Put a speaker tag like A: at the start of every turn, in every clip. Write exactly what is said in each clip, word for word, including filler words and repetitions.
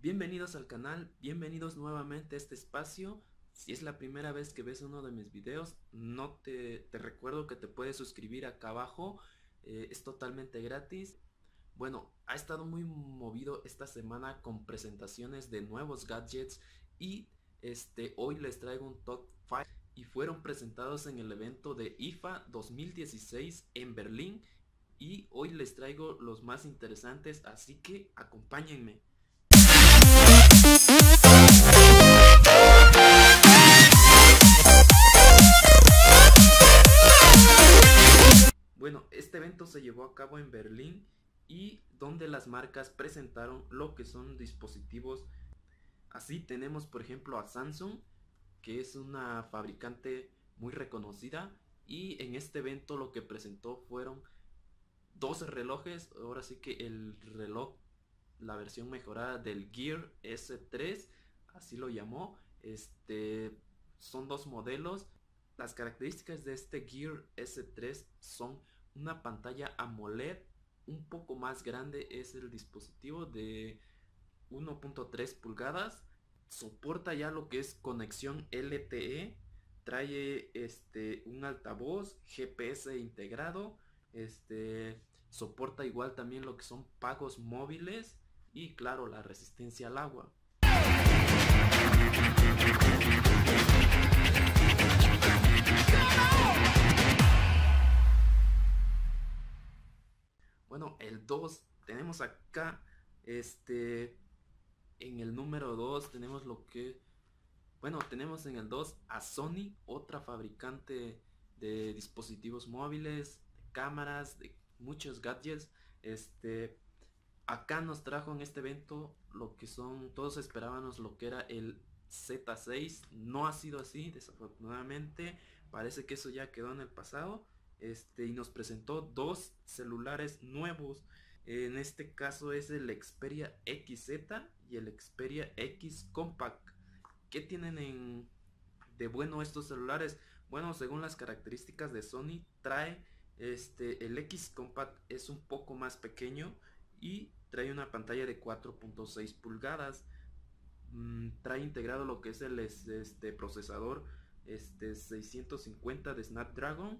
A: Bienvenidos al canal, bienvenidos nuevamente a este espacio. Si es la primera vez que ves uno de mis videos, no te, te recuerdo que te puedes suscribir acá abajo, eh, es totalmente gratis. Bueno, ha estado muy movido esta semana con presentaciones de nuevos gadgets y este, hoy les traigo un top cinco y fueron presentados en el evento de I F A dos mil dieciséis en Berlín y hoy les traigo los más interesantes, así que acompáñenme. Bueno, este evento se llevó a cabo en Berlín y donde las marcas presentaron lo que son dispositivos. Así tenemos por ejemplo a Samsung, que es una fabricante muy reconocida, y en este evento lo que presentó fueron dos relojes. Ahora sí que el reloj, la versión mejorada del Gear S tres, así lo llamó. Este son dos modelos. Las características de este Gear S tres son una pantalla AMOLED un poco más grande, es el dispositivo de uno punto tres pulgadas, soporta ya lo que es conexión L T E, trae este un altavoz, G P S integrado, este soporta igual también lo que son pagos móviles y claro la resistencia al agua. Bueno, el dos tenemos acá, este, en el número dos tenemos lo que, bueno, tenemos en el dos a Sony, otra fabricante de dispositivos móviles, de cámaras, de muchos gadgets. Este, acá nos trajo en este evento lo que son, todos esperábamos lo que era el Z seis, no ha sido así, desafortunadamente, parece que eso ya quedó en el pasado. Este, y nos presentó dos celulares nuevos. En este caso es el Xperia X Z y el Xperia X Compact. ¿Qué tienen en, de bueno estos celulares? Bueno, según las características de Sony, trae este, el X Compact es un poco más pequeño y trae una pantalla de cuatro punto seis pulgadas. Mm, trae integrado lo que es el este, procesador este, seiscientos cincuenta de Snapdragon.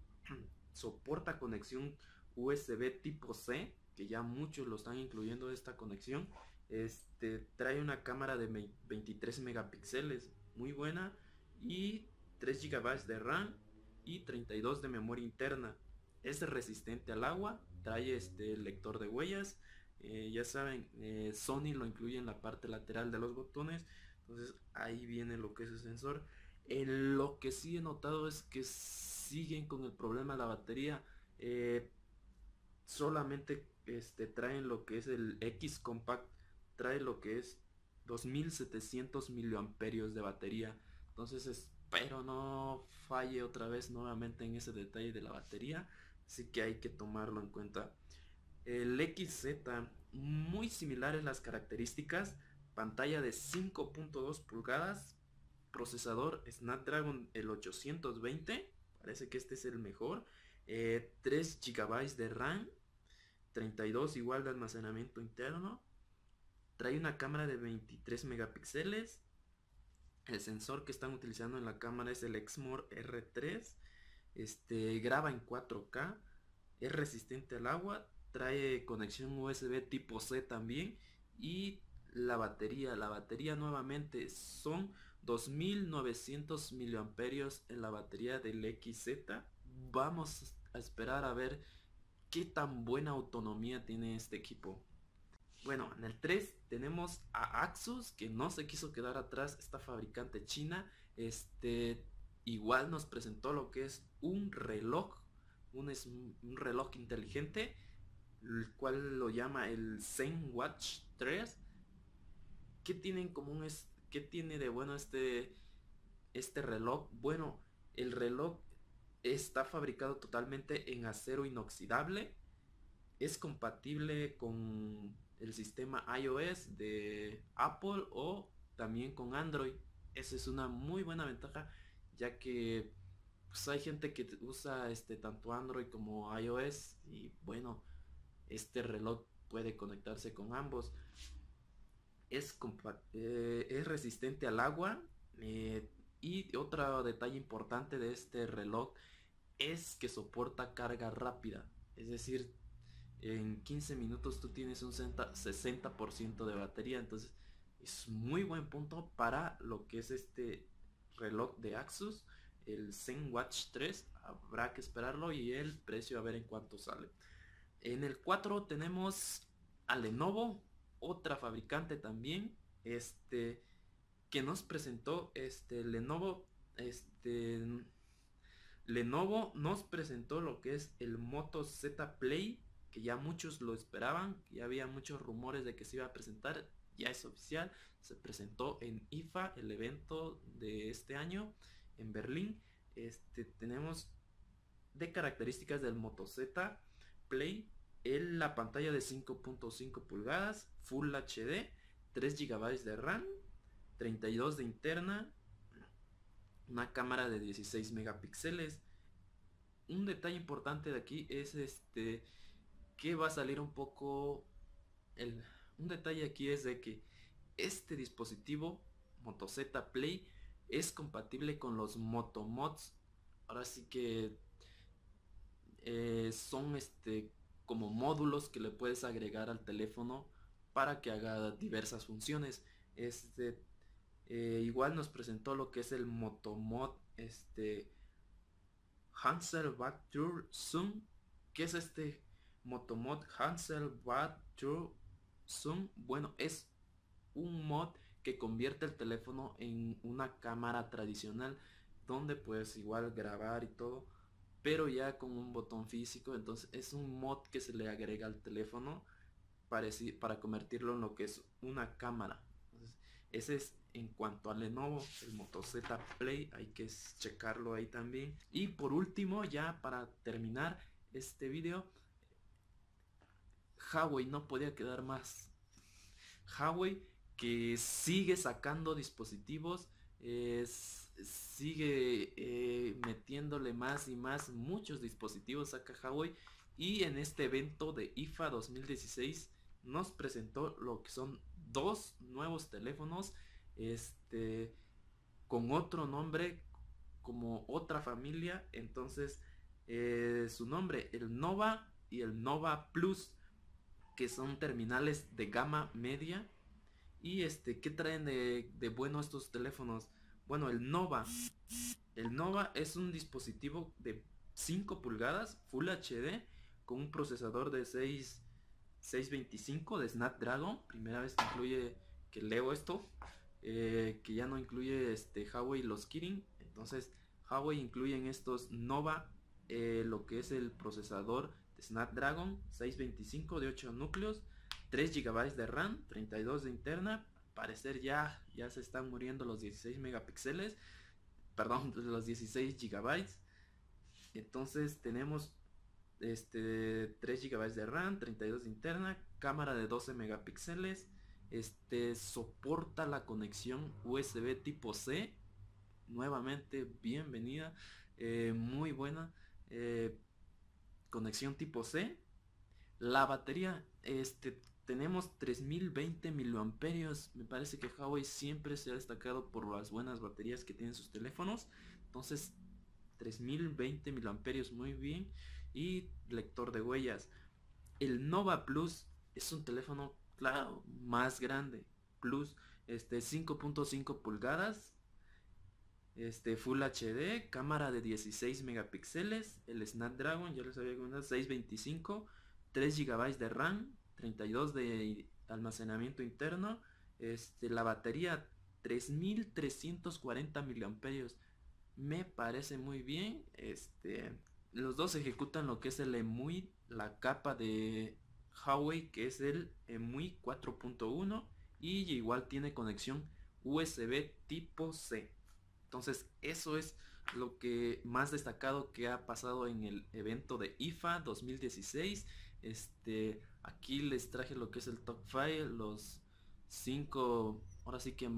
A: Soporta conexión U S B tipo C, que ya muchos lo están incluyendo esta conexión. Este trae una cámara de veintitrés megapíxeles muy buena y tres gigabytes de RAM y treinta y dos de memoria interna. Es resistente al agua, trae este lector de huellas. Eh, ya saben, eh, Sony lo incluye en la parte lateral de los botones, entonces ahí viene lo que es el sensor. Eh, lo que sí he notado es que siguen con el problema de la batería. Eh, solamente este, traen lo que es el X Compact, trae lo que es dos mil setecientos miliamperios de batería. Entonces espero no falle otra vez nuevamente en ese detalle de la batería. Así que hay que tomarlo en cuenta. El X Z, muy similares las características. Pantalla de cinco punto dos pulgadas, procesador Snapdragon el ochocientos veinte, parece que este es el mejor. Eh, tres gigabytes de RAM, treinta y dos igual de almacenamiento interno. Trae una cámara de veintitrés megapíxeles. El sensor que están utilizando en la cámara es el Exmor R tres. Este graba en cuatro K, es resistente al agua, trae conexión U S B tipo C también. Y la batería, la batería nuevamente son dos mil novecientos miliamperios en la batería del X Z. Vamos a esperar a ver qué tan buena autonomía tiene este equipo. Bueno, en el tres tenemos a Asus, que no se quiso quedar atrás, esta fabricante china. Este igual nos presentó lo que es un reloj, un, es un reloj inteligente, el cual lo llama el Zen Watch tres. ¿Qué tiene en común es qué tiene de bueno este este reloj? Bueno, el reloj está fabricado totalmente en acero inoxidable, es compatible con el sistema iOS de Apple o también con Android. Esa es una muy buena ventaja, ya que pues, hay gente que usa este tanto Android como iOS y bueno, este reloj puede conectarse con ambos. es, eh, es resistente al agua. Eh, y otro detalle importante de este reloj es que soporta carga rápida. Es decir, en quince minutos tú tienes un sesenta por ciento de batería. Entonces es muy buen punto para lo que es este reloj de Asus, el ZenWatch tres. Habrá que esperarlo y el precio a ver en cuánto sale. En el cuatro tenemos a Lenovo, otra fabricante también, este, que nos presentó este Lenovo, este Lenovo nos presentó lo que es el Moto Z Play, que ya muchos lo esperaban, ya había muchos rumores de que se iba a presentar, ya es oficial, se presentó en I F A, el evento de este año en Berlín. Este, tenemos de características del Moto Z Play, en la pantalla de cinco punto cinco pulgadas, Full H D, tres gigabytes de RAM, treinta y dos de interna, una cámara de dieciséis megapíxeles. Un detalle importante de aquí es este que va a salir un poco el, un detalle aquí es de que este dispositivo Moto Z Play es compatible con los Moto Mods. Ahora sí que eh, son este como módulos que le puedes agregar al teléfono para que haga diversas funciones. Este eh, igual nos presentó lo que es el Motomod este Hasselblad Tour Zoom. ¿Qué es este Motomod Hasselblad Tour Zoom? Bueno, es un mod que convierte el teléfono en una cámara tradicional donde puedes igual grabar y todo, pero ya con un botón físico. Entonces es un mod que se le agrega al teléfono para, para convertirlo en lo que es una cámara. Entonces, ese es en cuanto a Lenovo, el Moto Z Play, hay que checarlo ahí también. Y por último, ya para terminar este video, Huawei no podía quedar más. Huawei que sigue sacando dispositivos, eh, sigue eh, metiéndole más y más, muchos dispositivos saca Huawei. Y en este evento de I F A dos mil dieciséis nos presentó lo que son dos nuevos teléfonos, este, con otro nombre, como otra familia. Entonces eh, su nombre, el Nova y el Nova Plus, que son terminales de gama media. Y este, ¿qué traen de, de bueno estos teléfonos? Bueno, el Nova. El Nova es un dispositivo de cinco pulgadas, Full H D, con un procesador de seis, seis veinticinco de Snapdragon. Primera vez que incluye, que leo esto, eh, que ya no incluye este Huawei los Kirin. Entonces Huawei incluye en estos Nova eh, lo que es el procesador de Snapdragon seiscientos veinticinco de ocho núcleos, tres gigabytes de RAM, treinta y dos de interna. Al parecer ya, ya se están muriendo los dieciséis megapíxeles, perdón, los dieciséis gigabytes. Entonces tenemos este tres gigabytes de RAM, treinta y dos de interna, cámara de doce megapíxeles, este soporta la conexión U S B tipo C, nuevamente bienvenida, eh, muy buena eh, conexión tipo C. La batería, este tenemos tres mil veinte miliamperios. Me parece que Huawei siempre se ha destacado por las buenas baterías que tienen sus teléfonos. Entonces tres mil veinte miliamperios, muy bien. Y lector de huellas. El Nova Plus es un teléfono, claro, más grande. Plus, este cinco punto cinco pulgadas, este Full H D, cámara de dieciséis megapíxeles, el Snapdragon, ya les había comentado, seiscientos veinticinco, tres gigabytes de RAM, treinta y dos de almacenamiento interno. Este, la batería tres mil trescientos cuarenta miliamperios. Me parece muy bien. Este, los dos ejecutan lo que es el EMUI, la capa de Huawei, que es el EMUI cuatro punto uno, y igual tiene conexión U S B tipo C. Entonces eso es lo que más destacado que ha pasado en el evento de I F A dos mil dieciséis. Este, aquí les traje lo que es el top cinco, los cinco, ahora sí que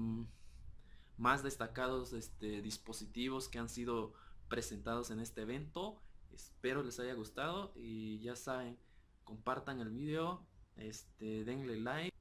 A: más destacados este, dispositivos que han sido presentados en este evento. Espero les haya gustado y ya saben, compartan el video, este, denle like.